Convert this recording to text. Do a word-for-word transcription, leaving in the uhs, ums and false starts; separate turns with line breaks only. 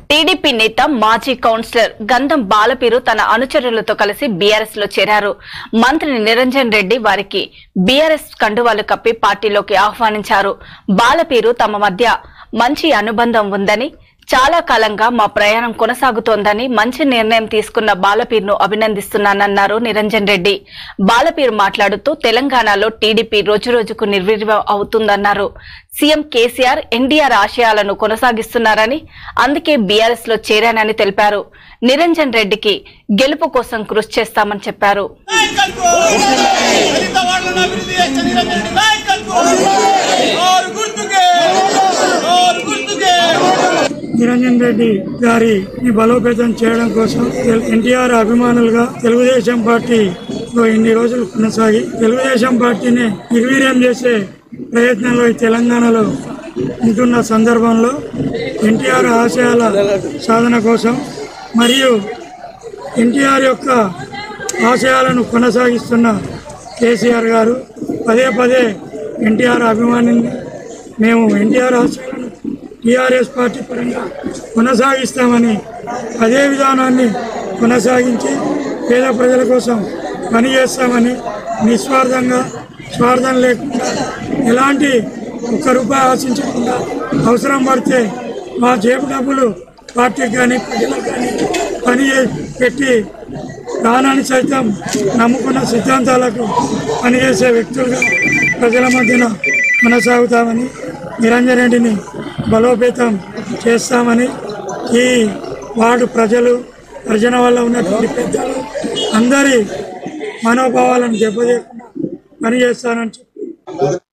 TDP నేత మాజీ councillor గంధం బాలపీరు తన అనుచరులతో కలిసి బీఆర్ఎస్ లో చేరారు. మంత్రి నిరంజన్ రెడ్డి వారికి బీఆర్ఎస్ కండువాలు కప్పి పార్టీలోకి ఆహ్వానించారు. బాలపీరు తమ మధ్య మంచి అనుబంధం ఉందని, చాలా కాలంగా మా ప్రయాణం కొనసాగుతోందని, మంచి నిర్ణయం తీసుకున్న బాలపీరును అభినందిస్తున్నానన్నారు నిరంజన్ రెడ్డి. బాలపీరు మాట్లాడుతూ తెలంగాణలో టీడీపీ రోజురోజుకు నిర్వీర్యం అవుతుందన్నారు. సీఎం కేసీఆర్ ఎన్డీఆర్ ఆశయాలను కొనసాగిస్తున్నారని, అందుకే బీఆర్ఎస్ లో చేరానని తెలిపారు. నిరంజన్ రెడ్డికి గెలుపు కోసం కృషి చేస్తామని చెప్పారు.
నిరంజన్ రెడ్డి గారిని బలోపేతం చేయడం కోసం ఎన్టీఆర్ అభిమానులుగా తెలుగుదేశం పార్టీలో ఇన్ని రోజులు కొనసాగి తెలుగుదేశం పార్టీని నిర్వీర్యం చేసే ప్రయత్నంలో ఈ తెలంగాణలో ఉంటున్న సందర్భంలో ఎన్టీఆర్ ఆశయాల సాధన కోసం మరియు ఎన్టీఆర్ యొక్క ఆశయాలను కొనసాగిస్తున్న కేసీఆర్ గారు పదే పదే ఎన్టీఆర్ అభిమాని, మేము ఎన్టీఆర్ ఆశయాలను టీఆర్ఎస్ పార్టీ పరంగా కొనసాగిస్తామని, అదే విధానాన్ని కొనసాగించి పేద ప్రజల కోసం పనిచేస్తామని, నిస్వార్థంగా స్వార్థం లేకుండా ఎలాంటి ఒక్క రూపాయి ఆశించకుండా అవసరం పడితే మా జేబు డబ్బులు పార్టీకి కానీ ప్రజలకు కానీ పని పెట్టి ప్రాణాన్ని సైతం నమ్ముకున్న సిద్ధాంతాలకు పనిచేసే వ్యక్తులుగా ప్రజల మధ్యన కొనసాగుతామని, నిరంజన్ రెడ్డిని బలోపేతం చేస్తామని, ఈ వార్డు ప్రజలు ప్రజల వల్ల ఉన్నటువంటి పెద్దలు అందరి మనోభావాలను దెబ్బతీయకుండా పనిచేస్తానని చెప్పి